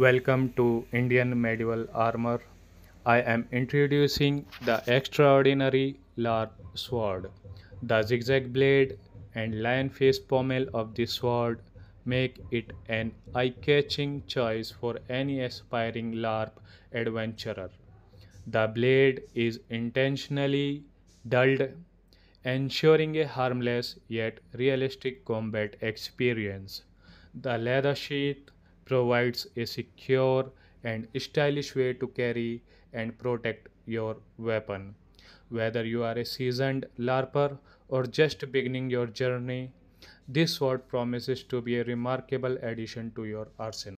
Welcome to Indian Medieval Armor. I am introducing the extraordinary Larp Sword. The zigzag blade and lion face pommel of the sword make it an eye-catching choice for any aspiring Larp adventurer. The blade is intentionally dulled, ensuring a harmless yet realistic combat experience. The leather sheath provides a secure and stylish way to carry and protect your weapon. Whether you are a seasoned larper or just beginning your journey, this sword promises to be a remarkable addition to your arsenal.